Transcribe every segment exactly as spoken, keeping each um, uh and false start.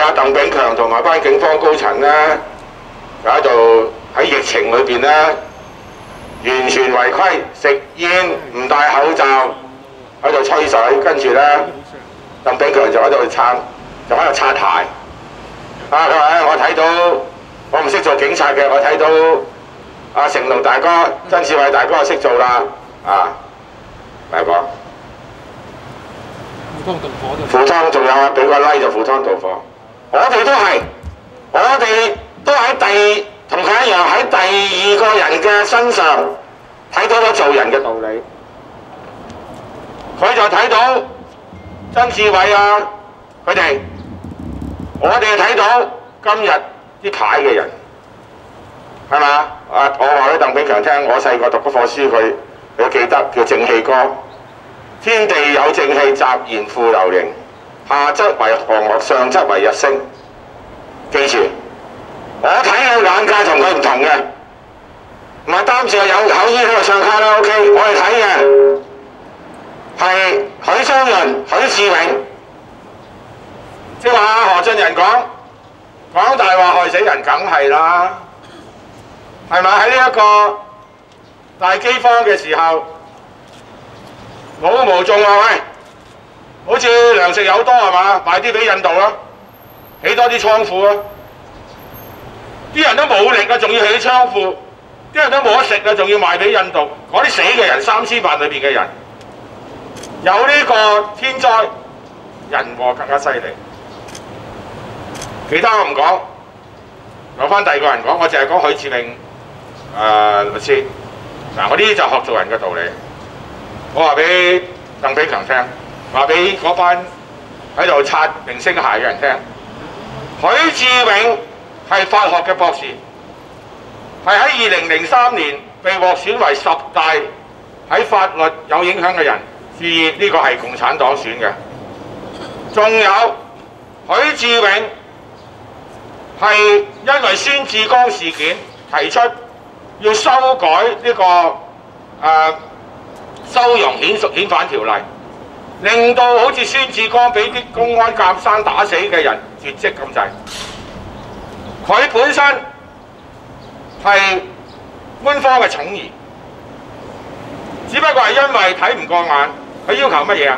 阿鄧炳強同埋班警方高層咧，就喺度喺疫情裏邊咧，完全違規，食煙唔戴口罩，喺度吹水，跟住咧，鄧炳強就喺度撐，就喺度擦鞋。啊！佢話：我睇到，我唔識做警察嘅，我睇到阿成龍大哥、曾志偉大哥就識做啦。啊，大哥。 赴湯蹈火啫。 赴湯仲有啊，俾個 like 就赴湯蹈火。我哋都係，我哋都喺第同佢一樣喺第二個人嘅身上睇到咗做人嘅道理。佢就睇到曾志偉啊，佢哋，我哋睇到今日啲牌嘅人，係嘛？啊，我話俾鄧炳強聽，我細個讀嗰課書，佢佢記得叫正氣歌。天地有正氣，雜然賦流形。下則為河岳，上則為日星。記住，我睇佢眼界同佢唔同嘅，唔係擔住有口煙喺度唱卡拉 OK。我哋睇嘅係許章潤、許志永，即係話何俊仁講講大話害死人，梗係啦，係咪喺呢一個大饑荒嘅時候？冇無種啊！喂，好似糧食有多係嘛，賣啲俾印度啦，起多啲倉庫啊！啲人都冇力啊，仲要起倉庫，啲人都冇得食啊，仲要賣俾印度。嗰啲死嘅人，三千萬裏邊嘅人，有呢個天災，人禍更加犀利。其他我唔講，留翻第二個人講，我淨係講許志永誒、呃、律師。嗱，我呢啲就學做人嘅道理。我話俾鄧炳強聽，話俾嗰班喺度擦明星鞋嘅人聽。許志永係法學嘅博士，係喺二零零三年被獲選為十大喺法律有影響嘅人。注意，呢個係共產黨選嘅。仲有許志永係因為孫志剛事件提出要修改呢、這個誒。呃收容遣屬遣返條例，令到好似孫志剛俾啲公安夾生打死嘅人絕跡咁滯。佢本身係官方嘅寵兒，只不過係因為睇唔過眼，佢要求乜嘢啊？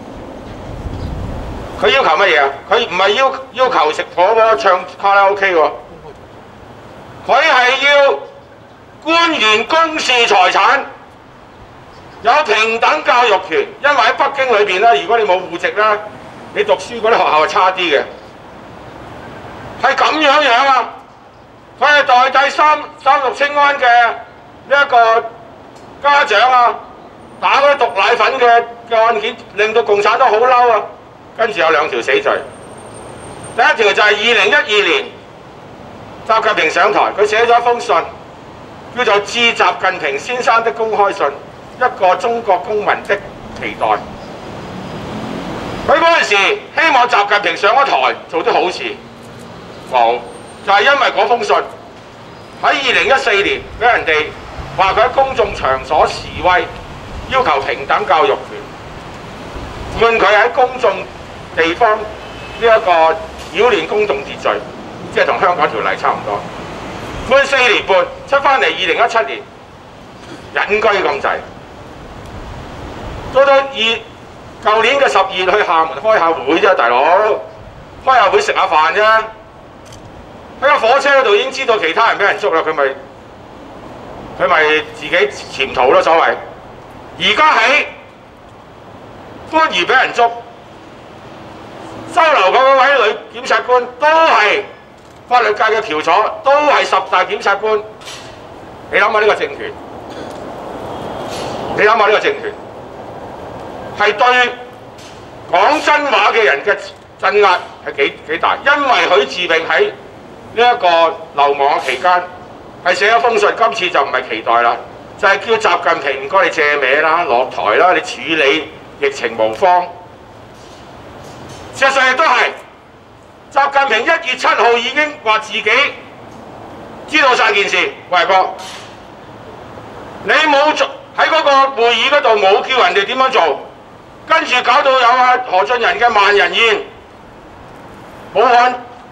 佢要求乜嘢啊？佢唔係要要求食火鍋唱卡拉 OK 喎，佢係要官員公示財產。有平等教育權，因為喺北京裏邊咧，如果你冇戶籍咧，你讀書嗰啲學校係差啲嘅，係咁樣樣啊！佢係代替三三鹿清灣嘅呢一個家長啊，打嗰啲毒奶粉嘅嘅案件，令到共產黨好嬲啊！跟住有兩條死罪，第一條就係二零一二年，習近平上台，佢寫咗一封信，叫做《致習近平先生的公開信》。一個中國公民的期待。佢嗰陣時希望習近平上咗台做啲好事，冇，就係、是、因為嗰封信喺二零一四年俾人哋話佢喺公眾場所示威，要求平等教育權，判佢喺公眾地方呢一個擾亂公眾秩序，即係同香港條例差唔多，判四年半，出翻嚟二零一七年隱居咁滯。到到二舊年嘅十二月去廈門開下會啫，大佬開下會食下飯啫。喺個火車嗰度已經知道其他人俾人捉啦，佢咪佢咪自己潛逃咯，所謂。而家喺番禺俾人捉，收留嗰位女檢察官都係法律界嘅翹楚，都係十大檢察官。你諗下呢個政權，你諗下呢個政權。係對講真話嘅人嘅鎮壓係幾幾大，因為許志永喺呢一個流亡嘅期間係寫一封信，今次就唔係期待啦，就係、是、叫習近平唔該你借名啦、落台啦，你處理疫情無方。事實上亦都係習近平一月七號已經話自己知道晒件事，喂哥，你冇做喺嗰個會議嗰度冇叫人哋點樣做。跟住搞到有啊何俊仁嘅萬人宴，武漢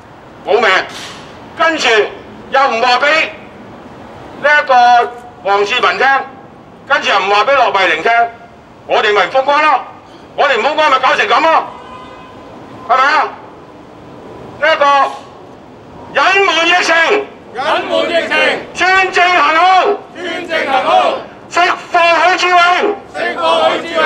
冇命，跟住又唔話俾呢一個黃志文聽，跟住又唔話俾駱惠寧聽，我哋咪封關咯，我哋唔封關咪搞成咁咯，係咪啊？呢、這、一個隱瞞疫情， 隱瞞疫情， 專政行兇， 專政行兇， 釋放許志永， 釋放許志永。